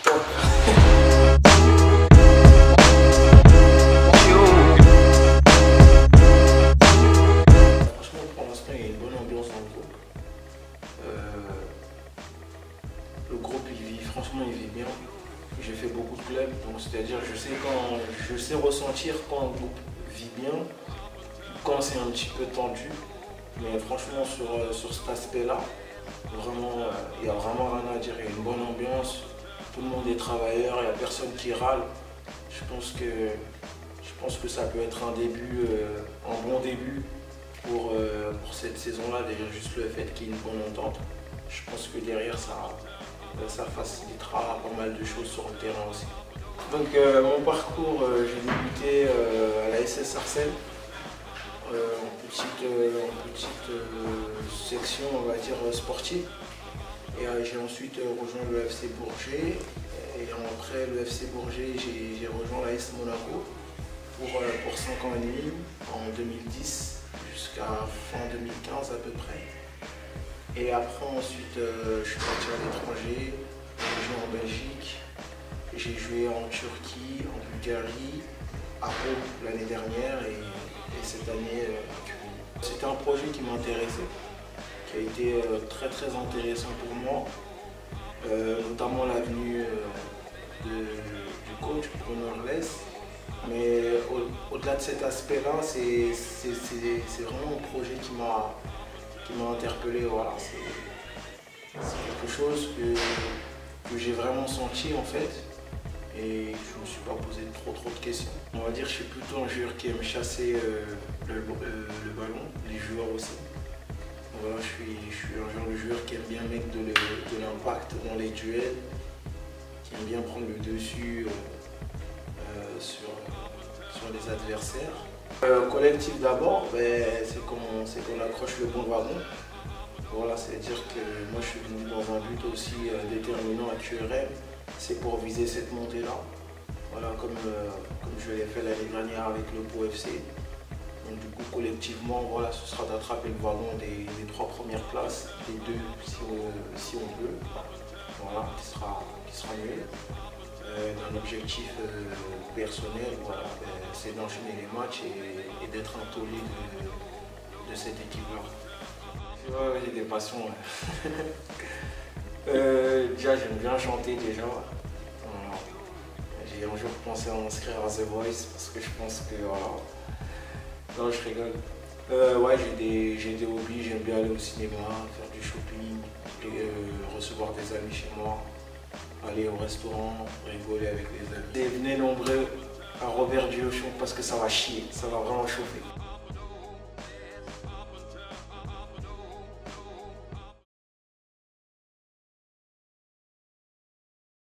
Franchement, pour l'instant, il y a une bonne ambiance dans le groupe. Le groupe, franchement, il vit bien. J'ai fait beaucoup de clubs, donc c'est-à-dire je sais ressentir quand un groupe vit bien, quand c'est un petit peu tendu. Mais franchement, sur cet aspect-là, vraiment, il n'y a vraiment rien à dire. Il y a une bonne ambiance, tout le monde est travailleur, il n'y a personne qui râle. Je pense que ça peut être un début, un bon début pour cette saison-là. Déjà, juste le fait qu'il y ait une bonne entente. Je pense que derrière, ça facilitera pas mal de choses sur le terrain aussi. Donc, mon parcours, j'ai débuté à la SS Sarcelles. En petite section, on va dire, sportive. Et j'ai ensuite rejoint le FC Bourget. Et après le FC Bourget, j'ai rejoint l'AS Monaco pour 5 ans et demi, en 2010 jusqu'à fin 2015 à peu près. Et après ensuite, je suis parti à l'étranger, j'ai joué en Belgique, j'ai joué en Turquie, en Bulgarie, à Pau l'année dernière et cette année à Turin. C'était un projet qui m'intéressait, qui a été très intéressant pour moi, notamment l'avenue du coach Bruno Arles. Mais au-delà de cet aspect-là, c'est vraiment un projet qui m'a interpellé. Voilà. C'est quelque chose que j'ai vraiment senti en fait. Et je ne me suis pas posé trop de questions. On va dire que je suis plutôt un joueur qui aime chasser le ballon, les joueurs aussi. Voilà, je suis un genre de joueur qui aime bien mettre de l'impact dans les duels, qui aime bien prendre le dessus sur les adversaires. Collectif d'abord, c'est qu'on accroche le bon wagon. Voilà, c'est-à-dire que moi je suis venu dans un but aussi déterminant à QRM. C'est pour viser cette montée-là. Voilà, comme je l'ai fait l'année dernière avec le Pau FC. Donc du coup, collectivement, voilà, ce sera d'attraper le wagon des 3 premières places, des 2 si on peut. Voilà, qui sera mieux. Un objectif personnel, voilà, c'est d'enchaîner les matchs et d'être un taulier de cette équipe-là. Ouais, j'ai des passions. Déjà, j'aime bien chanter déjà. J'ai un jour pensé à m'inscrire à The Voice parce que je pense que voilà. Non, je rigole. Ouais, j'ai des hobbies, j'aime bien aller au cinéma, faire du shopping, recevoir des amis chez moi, aller au restaurant, rigoler avec les amis. Et venez nombreux à Robert Duauchon parce que ça va chier, ça va vraiment chauffer.